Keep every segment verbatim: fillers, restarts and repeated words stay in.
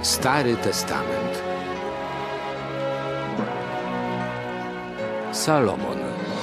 Stary Testament. Salomon.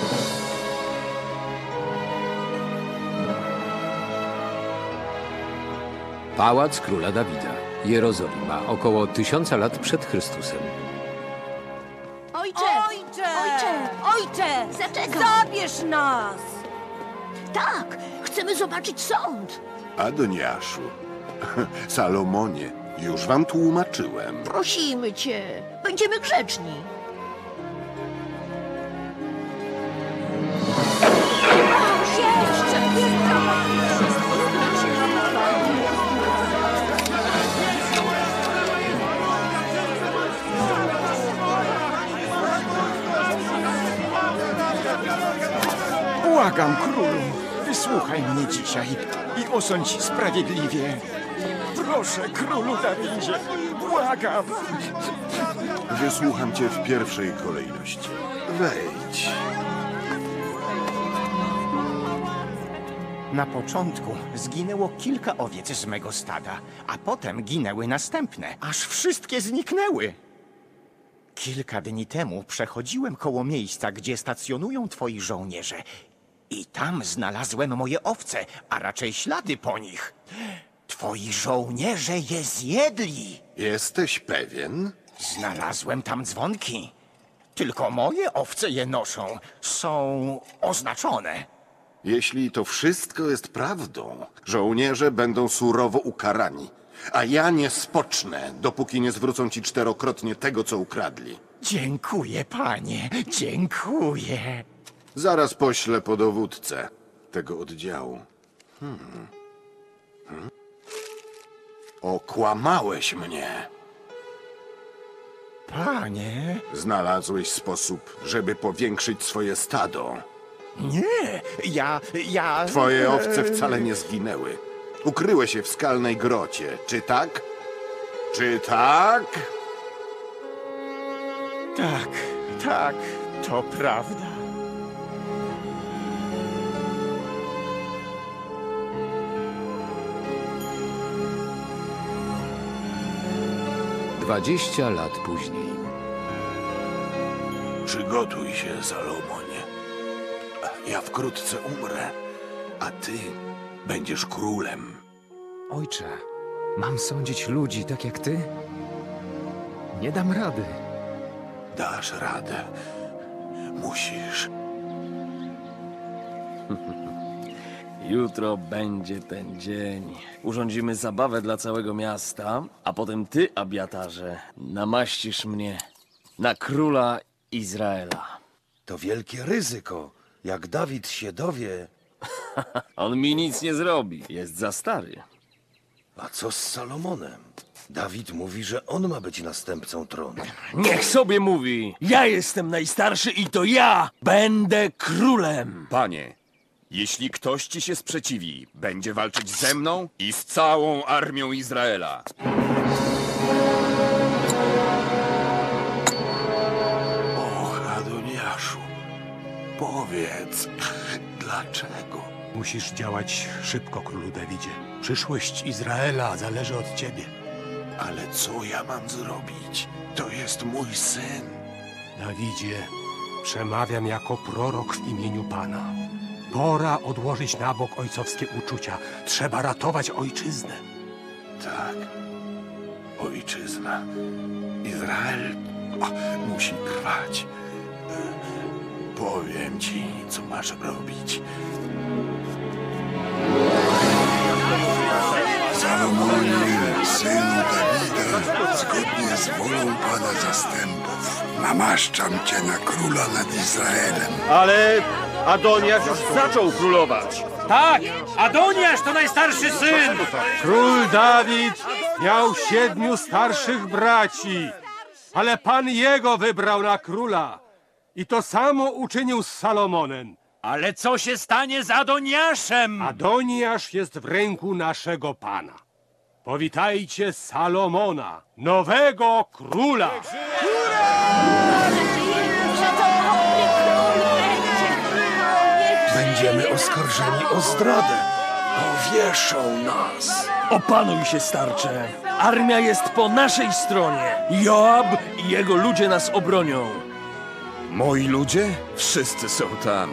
Pałac króla Dawida. Jerozolima, około tysiąca lat przed Chrystusem. Ojcze! Ojcze! Ojcze! Ojcze! Zaczekaj! Zabierz nas! Tak! Chcemy zobaczyć sąd! Adoniaszu, Salomonie, już wam tłumaczyłem. Prosimy cię! Będziemy grzeczni! Jeszcze Błagam, królu, wysłuchaj mnie dzisiaj i osądź sprawiedliwie. Proszę, królu Dawidzie, błagam. Wysłucham cię w pierwszej kolejności. Wejdź. Na początku zginęło kilka owiec z mego stada, a potem ginęły następne, aż wszystkie zniknęły. Kilka dni temu przechodziłem koło miejsca, gdzie stacjonują twoi żołnierze. I tam znalazłem moje owce, a raczej ślady po nich. Twoi żołnierze je zjedli. Jesteś pewien? Znalazłem tam dzwonki. Tylko moje owce je noszą. Są oznaczone. Jeśli to wszystko jest prawdą, żołnierze będą surowo ukarani. A ja nie spocznę, dopóki nie zwrócą ci czterokrotnie tego, co ukradli. Dziękuję, panie, dziękuję. Zaraz poślę po dowódcę tego oddziału. Hmm. Hmm? Okłamałeś mnie. Panie? Znalazłeś sposób, żeby powiększyć swoje stado. Nie, ja, ja... Twoje owce wcale nie zginęły. Ukryłeś się w skalnej grocie. Czy tak? Czy tak? Tak, tak, to prawda. Dwadzieścia lat później. Przygotuj się, Salomonie. Ja wkrótce umrę, a ty będziesz królem. Ojcze, mam sądzić ludzi tak jak ty? Nie dam rady. Dasz radę. Musisz. Jutro będzie ten dzień. Urządzimy zabawę dla całego miasta, a potem ty, Abiatarze, namaścisz mnie na króla Izraela. To wielkie ryzyko. Jak Dawid się dowie... On mi nic nie zrobi. Jest za stary. A co z Salomonem? Dawid mówi, że on ma być następcą tronu. Niech sobie mówi! Ja jestem najstarszy i to ja będę królem! Panie, jeśli ktoś ci się sprzeciwi, będzie walczyć ze mną i z całą armią Izraela. Och, Adoniaszu, powiedz, dlaczego? Musisz działać szybko, królu Dawidzie. Przyszłość Izraela zależy od ciebie. Ale co ja mam zrobić? To jest mój syn. Dawidzie, przemawiam jako prorok w imieniu Pana. Pora odłożyć na bok ojcowskie uczucia. Trzeba ratować ojczyznę. Tak, ojczyzna. Izrael o, musi trwać. Powiem ci, co masz robić. Salomonie, synu Dawida, zgodnie z wolą Pana zastępów, namaszczam cię na króla nad Izraelem. Ale Adoniasz już zaczął królować. Tak, Adoniasz to najstarszy syn. Król Dawid miał siedmiu starszych braci, ale Pan jego wybrał na króla. I to samo uczynił z Salomonem. Ale co się stanie z Adoniaszem? Adoniasz jest w ręku naszego Pana. Powitajcie Salomona, nowego króla! Będziemy oskarżeni o zdradę. Powieszą nas. Opanuj się, starcze. Armia jest po naszej stronie. Joab i jego ludzie nas obronią. Moi ludzie? Wszyscy są tam.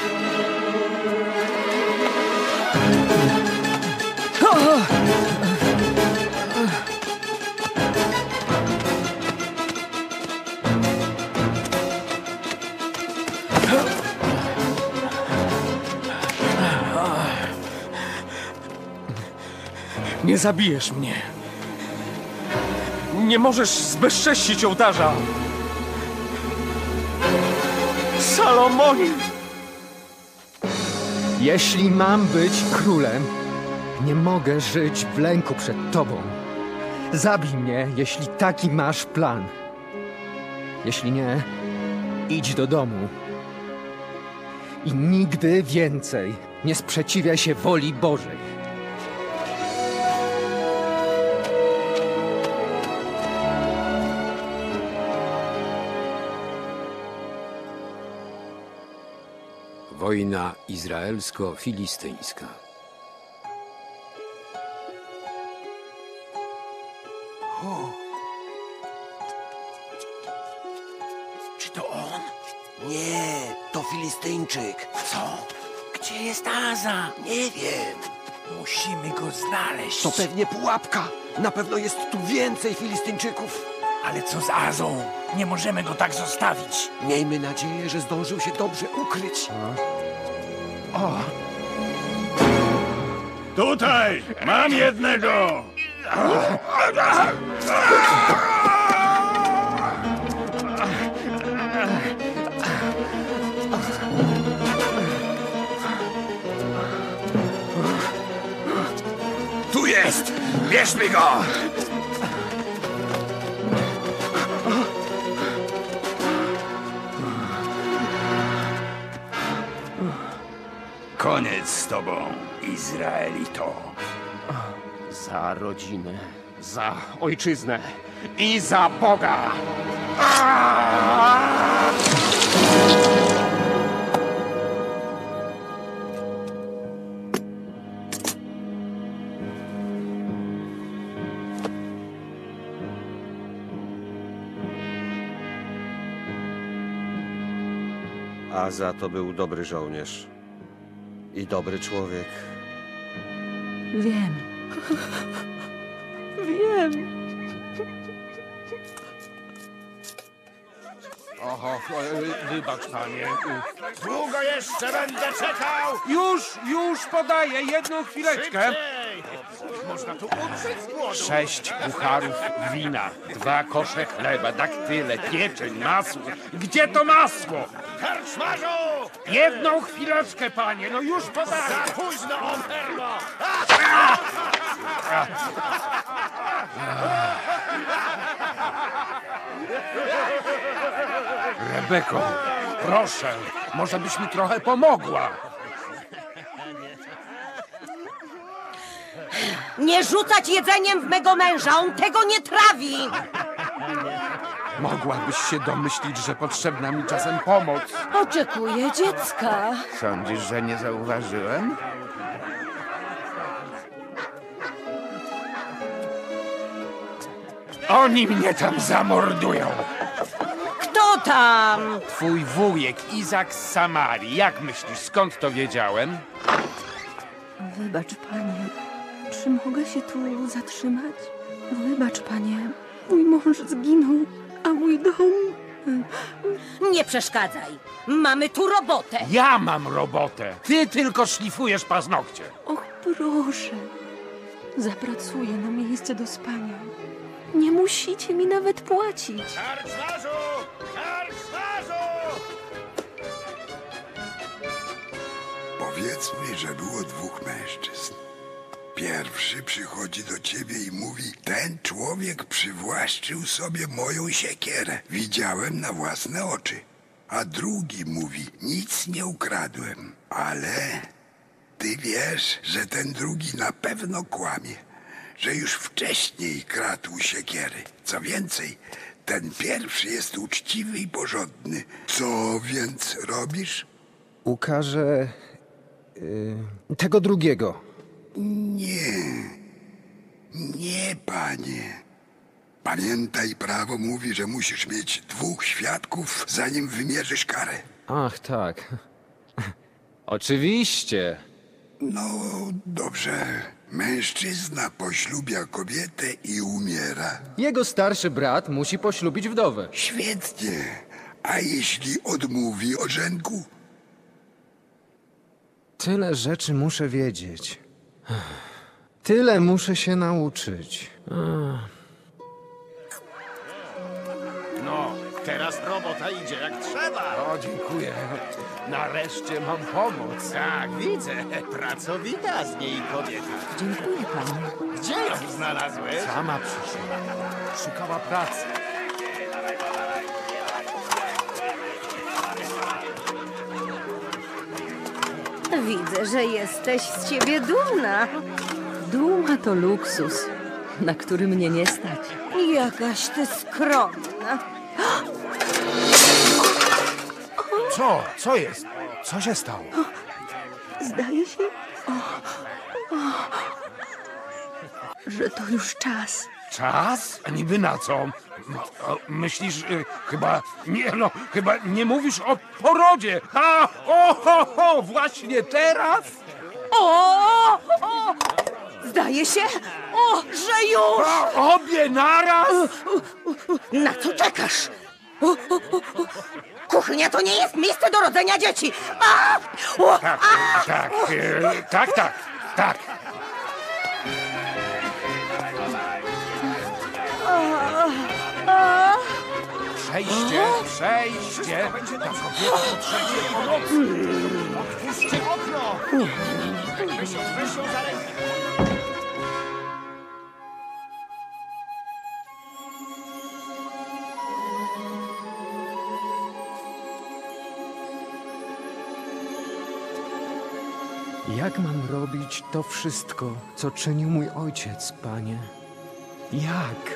Nie zabijesz mnie. Nie możesz zbezcześcić ołtarza. Salomonie! Jeśli mam być królem, nie mogę żyć w lęku przed tobą. Zabij mnie, jeśli taki masz plan. Jeśli nie, idź do domu. I nigdy więcej nie sprzeciwiaj się woli Bożej. Wojna izraelsko-filistyńska. Czy to on? Nie, to Filistyńczyk. Co? Gdzie jest Aza? Nie wiem. Musimy go znaleźć. To pewnie pułapka. Na pewno jest tu więcej Filistyńczyków. Ale co z Azą? Nie możemy go tak zostawić. Miejmy nadzieję, że zdążył się dobrze ukryć. O. Tutaj! Mam jednego! Tu jest! Bierzmy go! Koniec z tobą, Izraelito. Za rodzinę, za ojczyznę i za Boga! Aza to był dobry żołnierz i dobry człowiek. Wiem. Wiem. Oho, wybacz, panie. Długo jeszcze będę czekał! Już, już podaję, jedną chwileczkę. Można tu umrzeć z głodu. Sześć pucharów wina, dwa kosze chleba, daktyle, pieczeń, masło. Gdzie to masło? Karczmarzu! Jedną chwileczkę, panie, no już podaję. Za późno, Oferno! Rebeko, proszę, może byś mi trochę pomogła. Nie rzucać jedzeniem w mego męża, on tego nie trawi! Mogłabyś się domyślić, że potrzebna mi czasem pomoc. Oczekuję dziecka. Sądzisz, że nie zauważyłem? Oni mnie tam zamordują. Kto tam? Twój wujek, Izak z Samarii. Jak myślisz, skąd to wiedziałem? Wybacz, panie. Czy mogę się tu zatrzymać? Wybacz, panie. Mój mąż zginął, a mój dom... Nie przeszkadzaj. Mamy tu robotę. Ja mam robotę. Ty tylko szlifujesz paznokcie. Och, proszę. Zapracuję na miejsce do spania. Nie musicie mi nawet płacić. Karczmarzu! Karczmarzu! Powiedzmy, że było dwóch mężczyzn. Pierwszy przychodzi do ciebie i mówi: ten człowiek przywłaszczył sobie moją siekierę. Widziałem na własne oczy. A drugi mówi: nic nie ukradłem. Ale ty wiesz, że ten drugi na pewno kłamie, że już wcześniej kradł siekiery. Co więcej, ten pierwszy jest uczciwy i porządny. Co więc robisz? Ukażę y, tego drugiego. Nie. Nie, panie. Pamiętaj, prawo mówi, że musisz mieć dwóch świadków, zanim wymierzysz karę. Ach, tak. Oczywiście. No, dobrze. Mężczyzna poślubia kobietę i umiera. Jego starszy brat musi poślubić wdowę. Świetnie. A jeśli odmówi orzenku? Tyle rzeczy muszę wiedzieć. Tyle muszę się nauczyć. Ach. No, teraz robota idzie jak trzeba. O, dziękuję. Nareszcie mam pomoc. Tak, widzę. Pracowita z niej kobieta. Dziękuję panie. Gdzie ją znalazłeś? Sama przyszła. Szukała pracy. Widzę, że jesteś z ciebie dumna. Duma to luksus, na który mnie nie stać. Jakaś ty skromna. Co? Co jest? Co się stało? Zdaje się, o, o, że to już czas. Czas? A niby na co? O, myślisz, y, chyba, nie no, chyba nie mówisz o porodzie. A, o, ho, ho, właśnie teraz? O, o! Zdaje się, o, że już! A, obie naraz? Na co czekasz? O, o, o, o. Kuchnia to nie jest miejsce do rodzenia dzieci! A! O, Tak, a! tak, y, tak, tak, tak. Przejście, przejście. Ta kobieta potrzebuje pomocy. Otwórzcie okno! Nie, nie, nie, nie. Weź ją, weź ją za rękę. Jak mam robić to wszystko, co czynił mój ojciec, panie? Jak?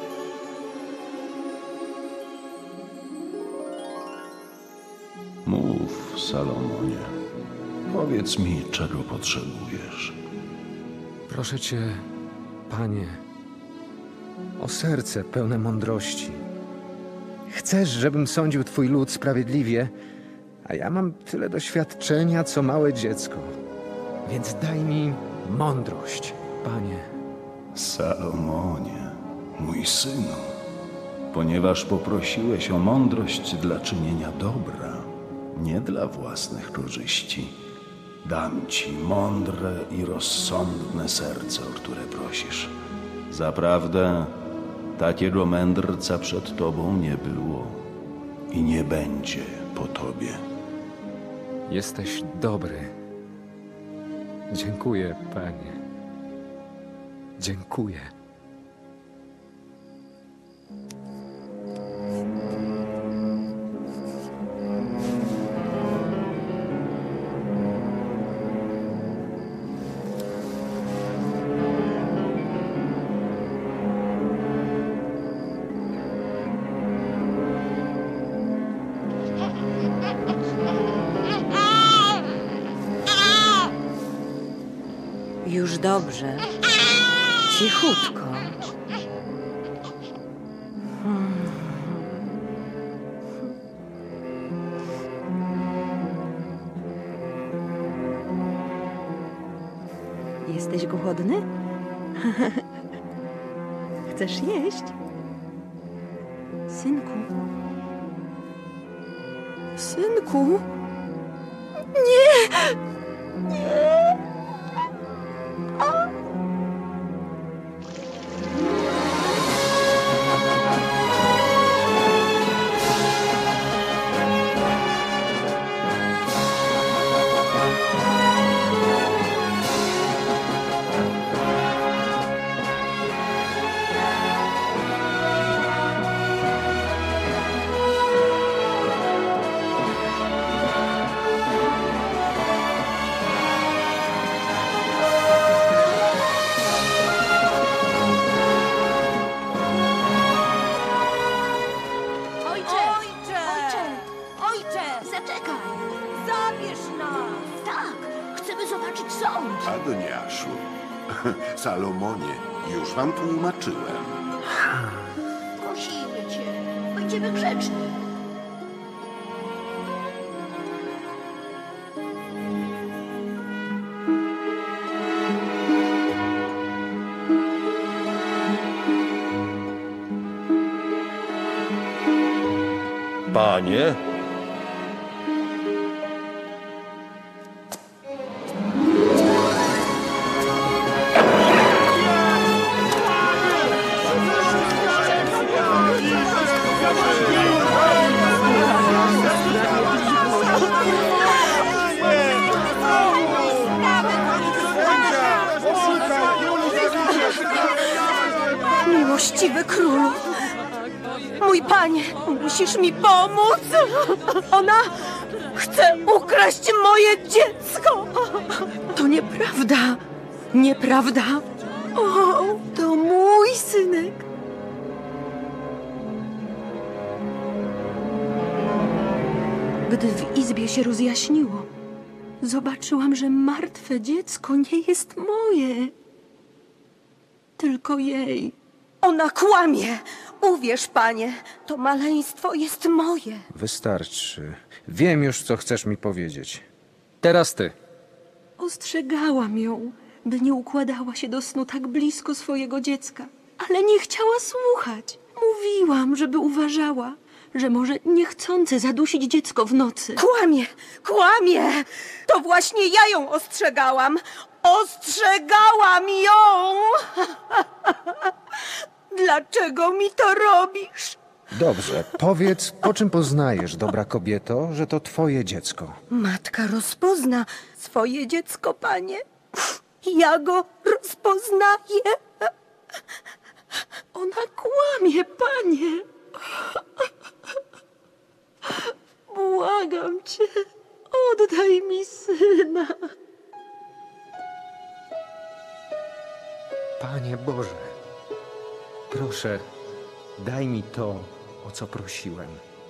Mów, Salomonie. Powiedz mi, czego potrzebujesz. Proszę cię, panie, o serce pełne mądrości. Chcesz, żebym sądził twój lud sprawiedliwie, a ja mam tyle doświadczenia, co małe dziecko. Więc daj mi mądrość, panie. Salomonie, mój synu, ponieważ poprosiłeś o mądrość dla czynienia dobra, nie dla własnych korzyści, dam ci mądre i rozsądne serce, o które prosisz. Zaprawdę, takiego mędrca przed tobą nie było i nie będzie po tobie. Jesteś dobry. Dziękuję, panie. Dziękuję. Już dobrze. Cichutko. Jesteś głodny? Chcesz jeść? Synku. Synku. Nie! Nie! zobaczyć sąd. Adoniaszu, Salomonie, już wam tłumaczyłem. Prosimy cię, będziemy grzeczni. Panie? Miłościwy królu, mój panie, musisz mi pomóc. Ona chce ukraść moje dziecko. To nieprawda, nieprawda. O, to mój synek. Gdy w izbie się rozjaśniło, zobaczyłam, że martwe dziecko nie jest moje, tylko jej. Ona kłamie! Uwierz, panie, to maleństwo jest moje. Wystarczy. Wiem już, co chcesz mi powiedzieć. Teraz ty. Ostrzegałam ją, by nie układała się do snu tak blisko swojego dziecka, ale nie chciała słuchać. Mówiłam, żeby uważała, że może niechcący zadusić dziecko w nocy. Kłamie! Kłamie! To właśnie ja ją ostrzegałam! Ostrzegałam ją! Dlaczego mi to robisz? Dobrze, powiedz, po czym poznajesz, dobra kobieto, że to twoje dziecko? Matka rozpozna swoje dziecko, panie. Ja go rozpoznaję. Ona kłamie, panie. Błagam cię, oddaj mi syna. Panie Boże, proszę, daj mi to, o co prosiłem.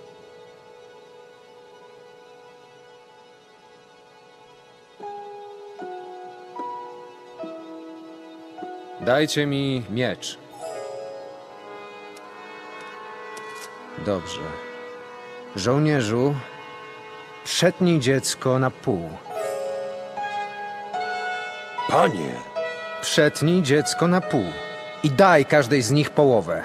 Dajcie mi miecz. Dobrze. Żołnierzu, przetnij dziecko na pół. Panie! Przetnij dziecko na pół i daj każdej z nich połowę.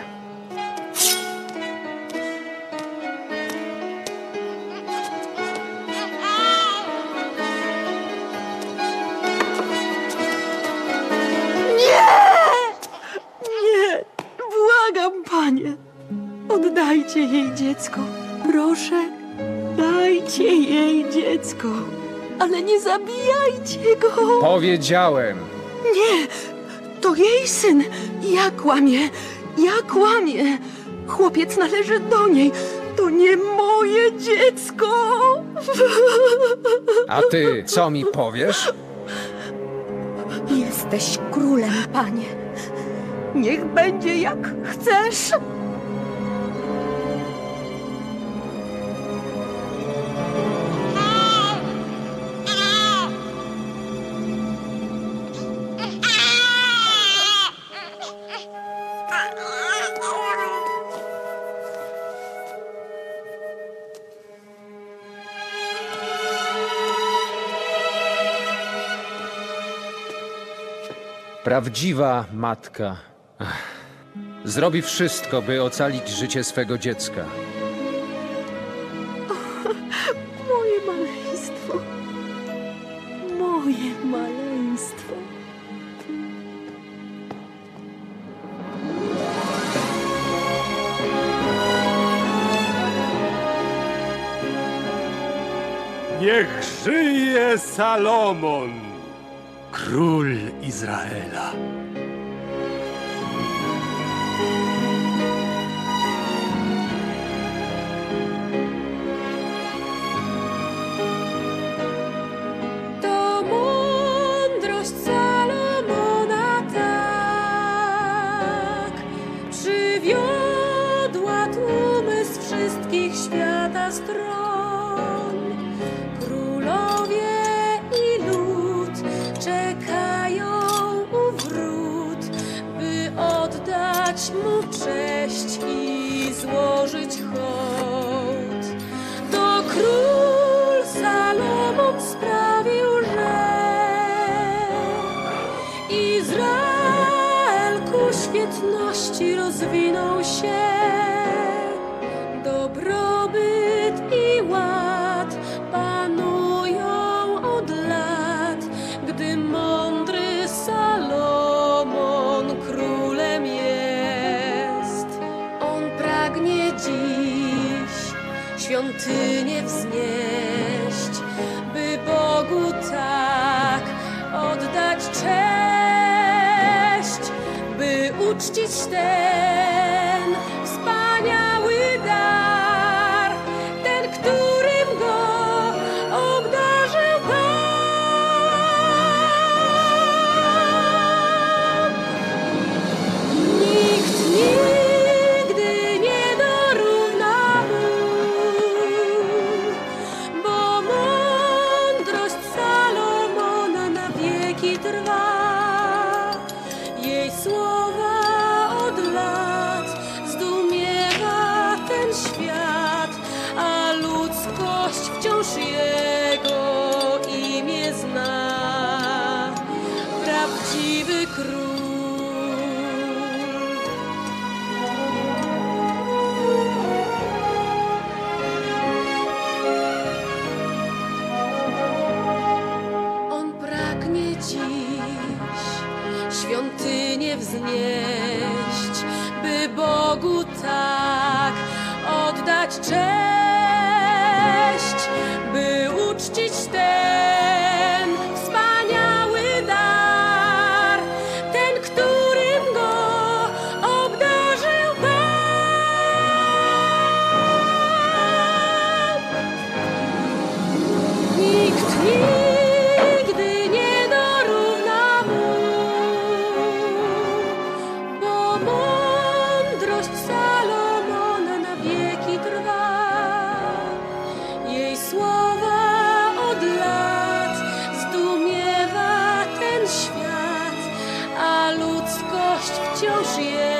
Nie! Błagam, panie! Oddajcie jej dziecko. Proszę, dajcie jej dziecko. Ale nie zabijajcie go! Powiedziałem! Nie! To jej syn! Ja kłamię! Ja kłamię! Chłopiec należy do niej! To nie moje dziecko! A ty co mi powiesz? Jesteś królem, panie. Niech będzie jak chcesz. Prawdziwa matka ach, zrobi wszystko, by ocalić życie swego dziecka. Moje maleństwo. Moje maleństwo. Niech żyje Salomon, król Izraela. To mądrość Salomona tak przywiodła tłumy z wszystkich świata stron. Królowie i lud czekają u wrót, by oddać mu cześć i złożyć hołd. To król Salomon sprawił, że Izrael ku świetności rozwinął się. Dobrobyt i ład panują od lat, gdy mądry Salomon królem jest. On pragnie dziś świątynię wznieść, by Bogu tak oddać cześć, by uczcić ten wspaniały dar, ten, którym go obdarzył Pan. Nikt nigdy nie dorówna mu, bo mądrość Salomona na wieki trwa. Jej słowa od lat zdumiewa ten świat, a ludzkość wciąż jego imię zna. Prawdziwy król. On pragnie dziś świątynię wznieść, by Bogu tak oddać cześć, by uczcić ten wspaniały dar, ten, którym go obdarzył Pan. Nikt nigdy nie dorówna mu, bo mądrość Salomona na wieki trwa. Jej słowa od lat zdumiewa ten świat, a ludzkość wciąż jest